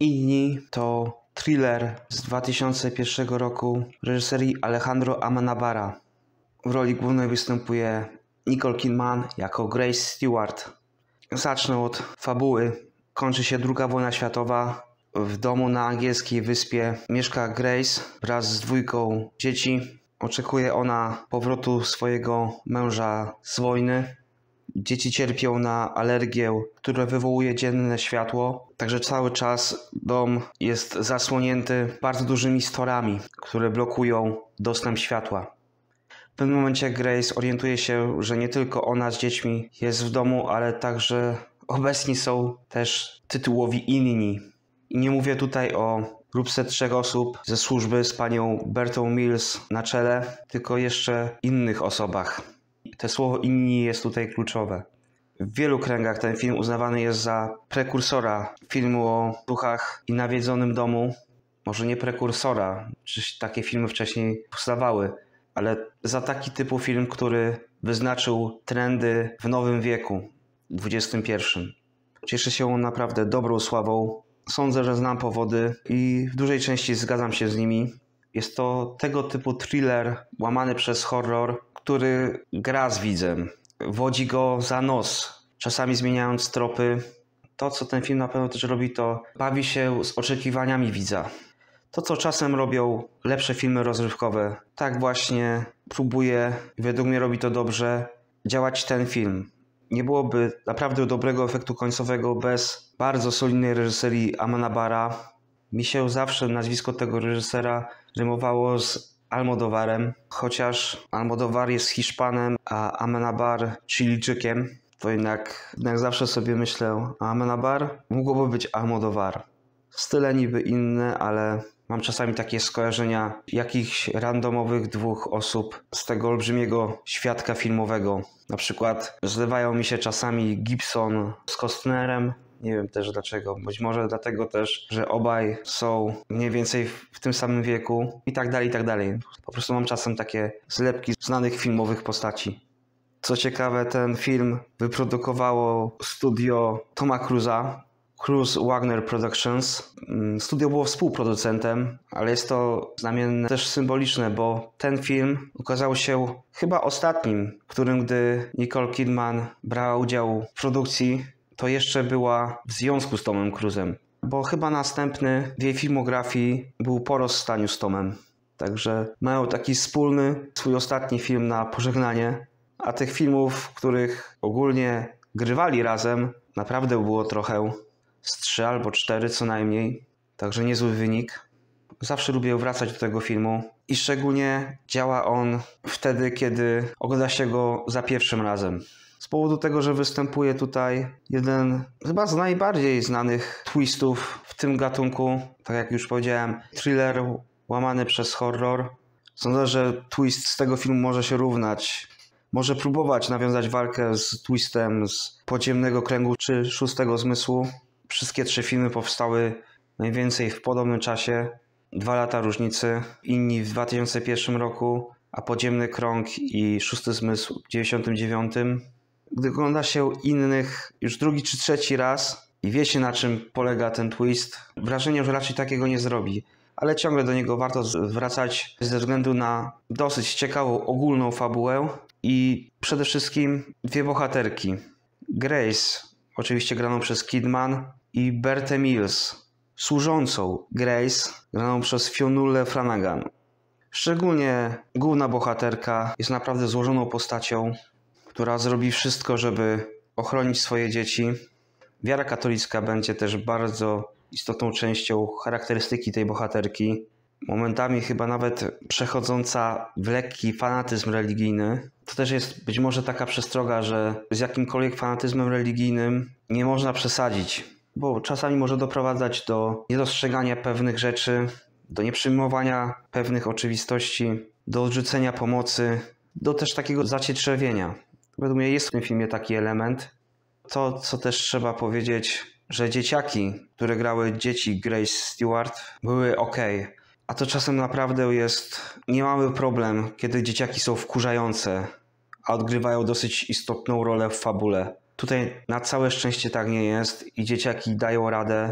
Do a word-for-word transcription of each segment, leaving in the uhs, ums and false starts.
Inni to thriller z dwa tysiące pierwszego roku reżyserii Alejandro Amenabara. W roli głównej występuje Nicole Kidman jako Grace Stewart. Zacznę od fabuły. Kończy się druga wojna światowa. W domu na angielskiej wyspie mieszka Grace wraz z dwójką dzieci. Oczekuje ona powrotu swojego męża z wojny. Dzieci cierpią na alergię, która wywołuje dzienne światło. Także cały czas dom jest zasłonięty bardzo dużymi storami, które blokują dostęp światła. W pewnym momencie Grace orientuje się, że nie tylko ona z dziećmi jest w domu, ale także obecni są też tytułowi inni. I nie mówię tutaj o grupce trzech osób ze służby z panią Bertą Mills na czele, tylko jeszcze innych osobach. To słowo inni jest tutaj kluczowe. W wielu kręgach ten film uznawany jest za prekursora filmu o duchach i nawiedzonym domu. Może nie prekursora, przecież takie filmy wcześniej powstawały, ale za taki typu film, który wyznaczył trendy w nowym wieku, dwudziestym pierwszym. Cieszy się on naprawdę dobrą sławą. Sądzę, że znam powody i w dużej części zgadzam się z nimi. Jest to tego typu thriller łamany przez horror, który gra z widzem, wodzi go za nos, czasami zmieniając tropy. To, co ten film na pewno też robi, to bawi się z oczekiwaniami widza. To, co czasem robią lepsze filmy rozrywkowe, tak właśnie próbuje, według mnie robi to dobrze, działać ten film. Nie byłoby naprawdę dobrego efektu końcowego bez bardzo solidnej reżyserii Amenabara. Mi się zawsze nazwisko tego reżysera rymowało z Almodovarem, chociaż Almodovar jest Hiszpanem, a Amenabar Chilijczykiem, to jednak, jednak zawsze sobie myślę, a Amenabar mógłby być Almodovar. Style niby inne, ale mam czasami takie skojarzenia jakichś randomowych dwóch osób z tego olbrzymiego świadka filmowego. Na przykład zlewają mi się czasami Gibson z Costnerem. Nie wiem też dlaczego. Być może dlatego też, że obaj są mniej więcej w tym samym wieku i tak dalej, i tak dalej. Po prostu mam czasem takie zlepki znanych filmowych postaci. Co ciekawe, ten film wyprodukowało studio Toma Cruise'a, Cruise Wagner Productions. Studio było współproducentem, ale jest to znamienne też symboliczne, bo ten film ukazał się chyba ostatnim, w którym gdy Nicole Kidman brała udział w produkcji, to jeszcze była w związku z Tomem Cruise'em, bo chyba następny w jej filmografii był po rozstaniu z Tomem. Także mają taki wspólny, swój ostatni film na pożegnanie, a tych filmów, w których ogólnie grywali razem, naprawdę było trochę, z trzy albo cztery co najmniej, także niezły wynik. Zawsze lubię wracać do tego filmu i szczególnie działa on wtedy, kiedy ogląda się go za pierwszym razem. Z powodu tego, że występuje tutaj jeden chyba z najbardziej znanych twistów w tym gatunku, tak jak już powiedziałem, thriller łamany przez horror. Sądzę, że twist z tego filmu może się równać. Może próbować nawiązać walkę z twistem z Podziemnego Kręgu czy Szóstego Zmysłu. Wszystkie trzy filmy powstały mniej więcej w podobnym czasie. Dwa lata różnicy. Inni w dwa tysiące pierwszym roku, a Podziemny Krąg i Szósty Zmysł w dziewięćdziesiątym dziewiątym. Gdy ogląda się innych już drugi czy trzeci raz i wie się, na czym polega ten twist, wrażenie, że raczej takiego nie zrobi. Ale ciągle do niego warto wracać ze względu na dosyć ciekawą ogólną fabułę i przede wszystkim dwie bohaterki. Grace, oczywiście graną przez Kidman, i Bertę Mills, służącą Grace, graną przez Fionnualę Flanagan. Szczególnie główna bohaterka jest naprawdę złożoną postacią, która zrobi wszystko, żeby ochronić swoje dzieci. Wiara katolicka będzie też bardzo istotną częścią charakterystyki tej bohaterki. Momentami chyba nawet przechodząca w lekki fanatyzm religijny. To też jest być może taka przestroga, że z jakimkolwiek fanatyzmem religijnym nie można przesadzić, bo czasami może doprowadzać do niedostrzegania pewnych rzeczy, do nieprzyjmowania pewnych oczywistości, do odrzucenia pomocy, do też takiego zacietrzewienia. Według mnie jest w tym filmie taki element. To, co też trzeba powiedzieć, że dzieciaki, które grały dzieci Grace Stewart, były ok. A to czasem naprawdę jest niemały problem, kiedy dzieciaki są wkurzające, a odgrywają dosyć istotną rolę w fabule. Tutaj na całe szczęście tak nie jest i dzieciaki dają radę.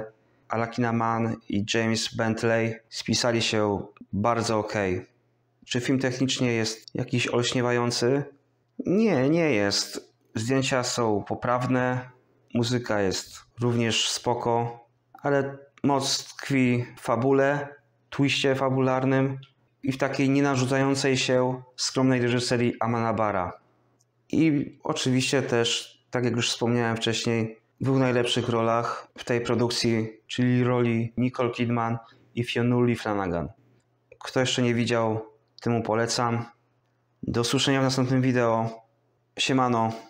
Alan Kinnaman i James Bentley spisali się bardzo ok. Czy film technicznie jest jakiś olśniewający? Nie, nie jest. Zdjęcia są poprawne, muzyka jest również spoko, ale moc tkwi w fabule, twiście fabularnym i w takiej nienarzucającej się skromnej reżyserii Amenabara. I oczywiście też, tak jak już wspomniałem wcześniej, w dwóch najlepszych rolach w tej produkcji, czyli roli Nicole Kidman i Fionnuala Flanagan. Kto jeszcze nie widział, temu polecam. Do usłyszenia w następnym wideo. Siemano.